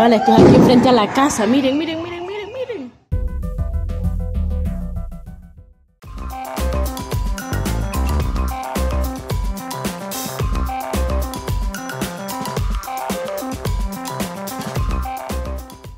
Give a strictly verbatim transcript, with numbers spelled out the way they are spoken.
Vale, esto es aquí frente a la casa. Miren, miren,